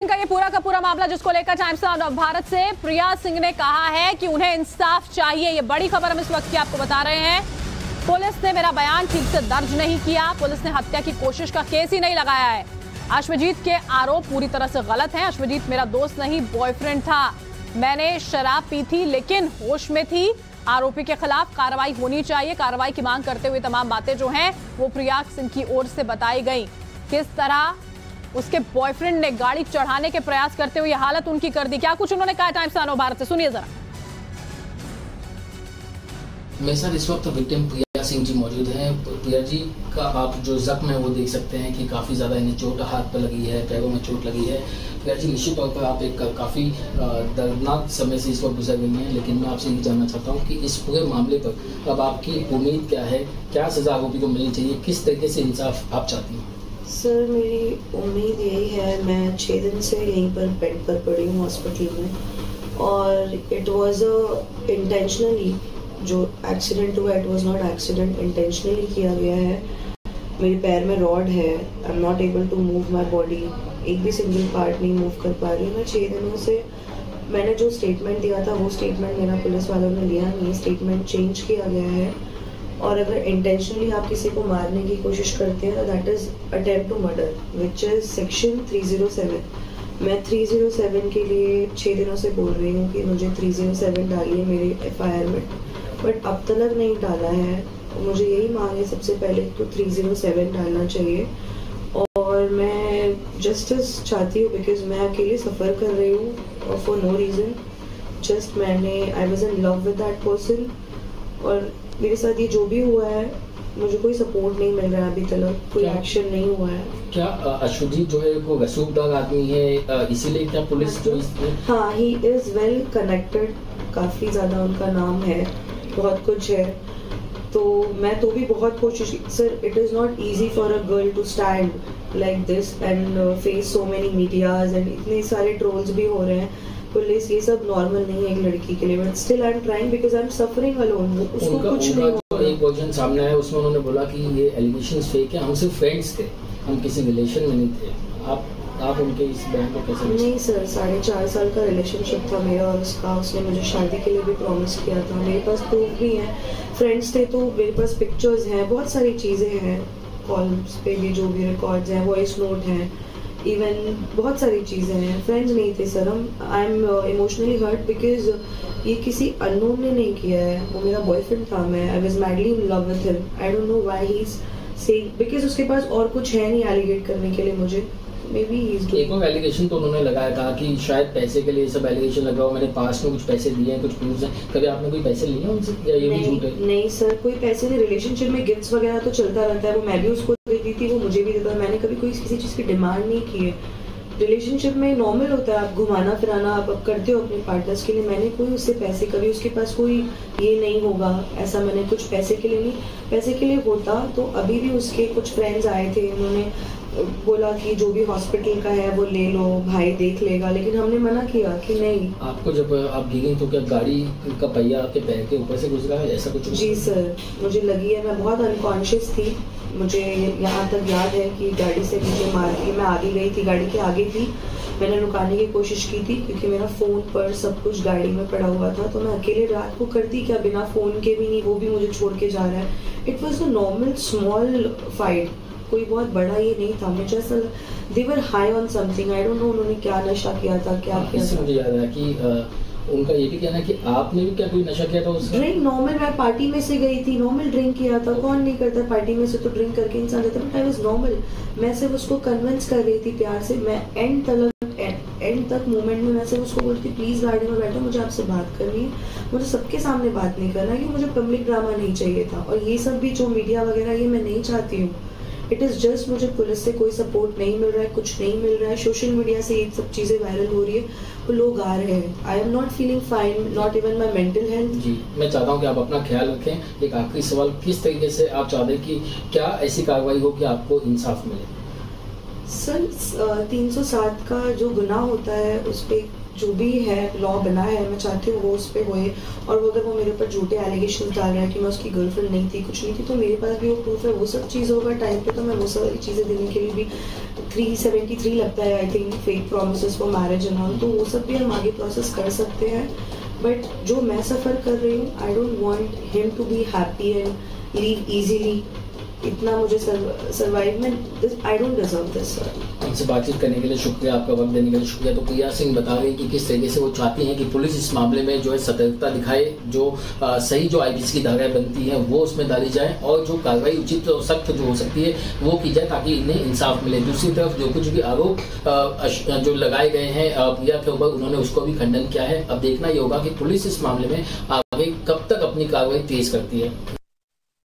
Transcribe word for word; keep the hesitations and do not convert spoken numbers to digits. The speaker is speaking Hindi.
का ये पूरा का पूरा मामला जिसको लेकर टाइम्स ऑफ भारत से प्रिया सिंह ने कहा है कि उन्हें इंसाफ चाहिए। ये बड़ी खबर हम इस वक्त की आपको बता रहे हैं। पुलिस ने मेरा बयान ठीक से दर्ज नहीं किया, पुलिस ने हत्या की कोशिश का केस ही नहीं लगाया है। अश्वजीत के आरोप पूरी तरह से गलत हैं। अश्वजीत मेरा दोस्त नहीं, बॉयफ्रेंड था। मैंने शराब पी थी लेकिन होश में थी। आरोपी के खिलाफ कार्रवाई होनी चाहिए। कार्रवाई की मांग करते हुए तमाम बातें जो हैं वो प्रिया सिंह की ओर से बताई गई। किस तरह उसके बॉयफ्रेंड ने गाड़ी चढ़ाने के प्रयास करते हुए हालत उनकी कर दी, क्या कुछ उन्होंने कहा टाइम्स ऑफ भारत से, सुनिए जरा। मेरे साथ इस वक्त विक्टिम प्रिया सिंह जी मौजूद हैं। प्रिया जी का आप जो जख्म है वो देख सकते हैं कि काफ़ी ज़्यादा इन्हें चोट हाथ पर लगी है, पैरों में चोट लगी है। प्रिया जी निश्चित तौर पर आप एक काफ़ी दर्दनाक समय से इस वक्त गुजर गई हैं, लेकिन मैं आपसे ये जानना चाहता हूँ कि इस पूरे मामले पर अब आपकी उम्मीद क्या है, क्या सज़ा आरोपी को मिलनी चाहिए, किस तरीके से इंसाफ आप चाहती हैं? सर मेरी उम्मीद यही है, मैं छः दिन से यहीं पर बेड पर पड़ी हूँ हॉस्पिटल में, और इट वाज अ इंटेंशनली जो एक्सीडेंट हुआ, it was not accident, intentionally किया गया है। मेरे पैर में रॉड है, I am not able to move my body, एक भी सिंगल पार्ट नहीं मूव कर पा रही। मैं छः दिनों से मैंने जो स्टेटमेंट दिया था वो स्टेटमेंट मेरा पुलिस वालों ने लिया नहीं, स्टेटमेंट चेंज किया गया है। और अगर इंटेंशनली आप किसी को मारने की कोशिश करते हैं तो that is attempt to murder which is section three zero seven. मैं थ्री ज़ीरो सेवन के लिए छः दिनों से बोल रही हूँ कि मुझे थ्री ज़ीरो सेवन डालिए मेरे एफ आई आर में, बट अब तक नहीं डाला है। मुझे यही मांग है, सबसे पहले तो थ्री ज़ीरो सेवन डालना चाहिए। और मैं जस्टिस चाहती हूँ बिकॉज मैं अकेले सफ़र कर रही हूँ फॉर नो रीज़न। जस्ट मैंने I was in love with that person, और मेरे साथ ये जो भी हुआ है मुझे कोई सपोर्ट नहीं मिल रहा है अभी तक, कोई एक्शन नहीं हुआ है। क्या अश्वजीत जो है वो रसूखदार आदमी है, इसीलिए क्या पुलिस जो हाँ, ही इज़ वेल कनेक्टेड, काफ़ी ज़्यादा उनका नाम है, बहुत कुछ है। तो मैं तो भी बहुत कोशिश, sir it is not easy for a girl to stand like this and face so many medias and इतने सारे ट्रोल्स भी हो रहे हैं। पुलिस ये सब नॉर्मल नहीं है एक लड़की के लिए, but still I am trying because I am suffering alone. उसको कुछ नहीं हुआ। एक वर्जन सामने आया उसमें उन्होंने बोला कि ये एलिगेशंस फेक है, हम सिर्फ फ्रेंड्स थे, हम किसी रिलेशन में नहीं थे। आप आप उनके इस बयान को कैसे? नहीं सर, साढ़े चार साल का रिलेशनशिप था मेरा और उसका। उसने मुझे शादी के लिए भी प्रॉमिस किया था, मेरे पास प्रूफ भी है, फ्रेंड्स थे तो मेरे पास पिक्चर्स हैं, बहुत सारी चीज़ें हैं, कॉल्स पे भी जो भी रिकॉर्ड्स हैं, वॉइस नोट हैं, इवन बहुत सारी चीज़ें हैं। फ्रेंड्स नहीं थे सर हम। I am emotionally hurt because ये किसी अननोन ने नहीं किया है, वो मेरा बॉयफ्रेंड था। मैं I was madly in love with him. I don't know why he is saying, because उसके पास और कुछ है नहीं एलिगेट करने के लिए मुझे। मे बी ही इज एक और एलिगेशन तो उन्होंने लगाया था कि शायद पैसे के लिए सब एलिगेशन लगाओ, मैंने पास में कुछ पैसे दिए हैं, कुछ प्रूफ्स हैं। कभी आपने कोई पैसे लिए हैं उनसे या ये भी झूठ है? नहीं सर, कोई पैसे नहीं। रिलेशनशिप में गिफ्ट्स वगैरह तो चलता रहता है, वो मैं भी उसको देती थी, वो मुझे भी देता है। मैंने कभी कोई किसी चीज़ की डिमांड नहीं की है। रिलेशनशिप में नॉर्मल होता है, आप घुमाना फिराना आप अब करते हो अपने पार्टनर्स के लिए। मैंने कोई उससे पैसे, कभी उसके पास कोई ये नहीं होगा ऐसा, मैंने कुछ पैसे के लिए नहीं। पैसे के लिए होता तो अभी भी उसके कुछ फ्रेंड्स आए थे, उन्होंने बोला कि जो भी हॉस्पिटल का है वो ले लो, भाई देख लेगा, लेकिन हमने मना किया कि नहीं। आपको जब आप गिरी तो क्या गाड़ी का पहिया आपके पैर के ऊपर से गुजरा है, ऐसा कुछ? जी सर, मुझे लगी है, मैं बहुत अनकॉन्शियस थी। मुझे यहाँ तक याद है कि गाड़ी से मुझे मार के मैं आगे गई थी, गाड़ी के आगे थी, मैंने रुकाने की कोशिश की थी क्योंकि मेरा फ़ोन पर सब कुछ गाड़ी में पड़ा हुआ था। तो मैं अकेले रात को करती क्या, बिना फ़ोन के भी नहीं, वो भी मुझे छोड़ के जा रहा है। It was a normal small fight, कोई बहुत बड़ा ये नहीं था। मुझे ऐसा they were high on something, I don't know उन्होंने क्या नशा किया था, क्या किया था। मुझे याद है कि आ, उनका ये भी कहना है कि आपने भी क्या कोई नशा किया था उसका? ड्रिंक नॉर्मल, मैं पार्टी में से गई थी, नॉर्मल ड्रिंक किया था, कौन नहीं करता पार्टी में से तो ड्रिंक करके इंसान जाता है, बट आई वाज नॉर्मल। मैं सिर्फ उसको कन्विंस कर रही थी प्यार से। मैं एंड तक एंड तक मोमेंट में मैं सिर्फ उसको बोलती प्लीज़ गाड़ी में बैठो, मुझे आपसे बात करनी है, मुझे सबके सामने बात नहीं करना, कि मुझे पब्लिक ड्रामा नहीं चाहिए था। और ये सब भी जो मीडिया वगैरह ये मैं नहीं चाहती हूँ। इट इज़ जस्ट मुझे पुलिस से कोई सपोर्ट नहीं मिल रहा है, कुछ नहीं मिल रहा है। सोशल मीडिया से ये सब चीज़ें वायरल हो रही है, वो लोग आ रहे हैं। I am not feeling fine, not even my mental health. जी, मैं चाहता हूँ कि आप अपना ख्याल रखें। एक आखिरी सवाल, किस तरीके से आप चाहते हैं कि क्या ऐसी कार्रवाई हो कि आपको इंसाफ मिले? सर तीन सौ सात का जो गुनाह होता है उस पर जो भी है लॉ बना है, मैं चाहती हूँ वो उस पर होए। और वो अगर वो मेरे ऊपर झूठे एलिगेशन डाल रहा है कि मैं उसकी गर्लफ्रेंड नहीं थी, कुछ नहीं थी, तो मेरे पास भी वो प्रूफ है। वो सब चीज़ होगा टाइम पे तो मैं वो सारी चीज़ें देने के लिए भी थ्री सेवेंटी थ्री लगता है I think, fake promises for marriage and all, तो वो सब भी हम आगे प्रोसेस कर सकते हैं। बट जो मैं सफ़र कर रही हूँ, I don't want him to be happy and leave easily. इतना मुझे सर्वाइव में I don't deserve this sir. हमसे बातचीत करने के लिए शुक्रिया, आपका वक्त देने के लिए शुक्रिया। तो प्रिया सिंह बता रही कि किस तरीके से वो चाहती हैं कि पुलिस इस मामले में जो है सतर्कता दिखाए, जो आ, सही जो आईपीसी की धाराएं बनती हैं वो उसमें डाली जाए और जो कार्रवाई उचित और सख्त जो हो सकती है वो की जाए ताकि इन्हें इंसाफ मिले। दूसरी तरफ जो कुछ भी आरोप आ, जो लगाए गए हैं प्रिया के ऊपर, उन्होंने उसको भी खंडन किया है। अब देखना ये होगा कि पुलिस इस मामले में आगे कब तक अपनी कार्रवाई तेज करती है।